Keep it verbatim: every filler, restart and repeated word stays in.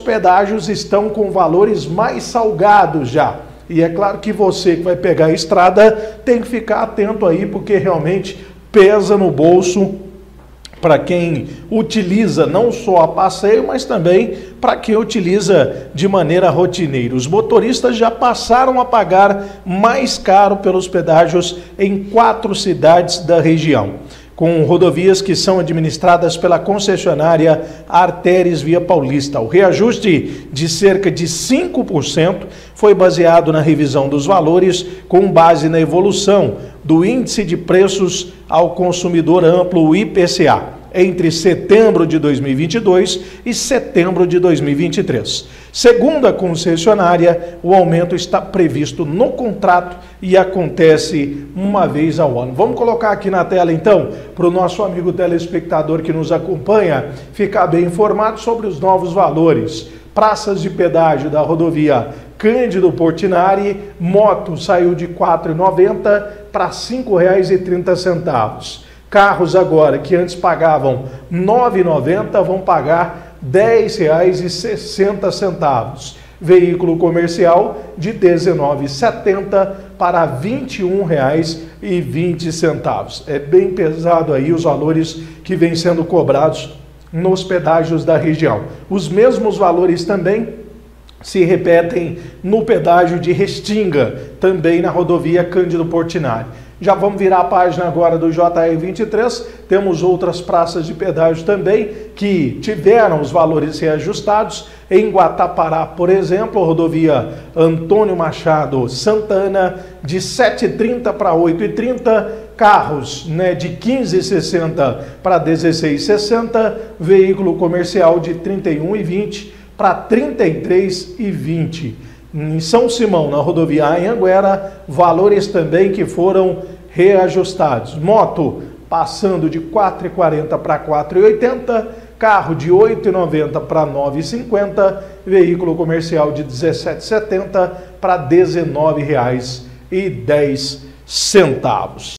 pedágios estão com valores mais salgados já. E é claro que você que vai pegar a estrada tem que ficar atento aí, porque realmente pesa no bolso para quem utiliza não só a passeio, mas também para quem utiliza de maneira rotineira. Os motoristas já passaram a pagar mais caro pelos pedágios em quatro cidades da região, com rodovias que são administradas pela concessionária Artéries Via Paulista. O reajuste de cerca de cinco por cento foi baseado na revisão dos valores com base na evolução do Índice de Preços ao Consumidor Amplo, o I P C A, entre setembro de dois mil e vinte e dois e setembro de dois mil e vinte e três. Segundo a concessionária, o aumento está previsto no contrato e acontece uma vez ao ano. Vamos colocar aqui na tela, então, para o nosso amigo telespectador que nos acompanha ficar bem informado sobre os novos valores. Praças de pedágio da rodovia Cândido Portinari, moto saiu de quatro reais e noventa centavos para cinco reais e trinta centavos. Carros agora que antes pagavam nove reais e noventa centavos vão pagar dez reais e sessenta centavos. Veículo comercial de dezenove reais e setenta centavos para vinte e um reais e vinte centavos. É bem pesado aí os valores que vêm sendo cobrados nos pedágios da região. Os mesmos valores também se repetem no pedágio de Restinga, também na rodovia Cândido Portinari. Já vamos virar a página agora do J R vinte e três, temos outras praças de pedágio também que tiveram os valores reajustados. Em Guatapará, por exemplo, a rodovia Antônio Machado Santana, de sete reais e trinta centavos para oito reais e trinta centavos, carros né, de quinze reais e sessenta centavos para dezesseis reais e sessenta centavos, veículo comercial de trinta e um reais e vinte centavos para trinta e três reais e vinte centavos. Em São Simão, na rodovia Anhanguera, valores também que foram reajustados. Moto passando de quatro reais e quarenta centavos para quatro reais e oitenta centavos, carro de oito reais e noventa centavos para nove reais e cinquenta centavos, veículo comercial de dezessete reais e setenta centavos para dezenove reais e dez centavos.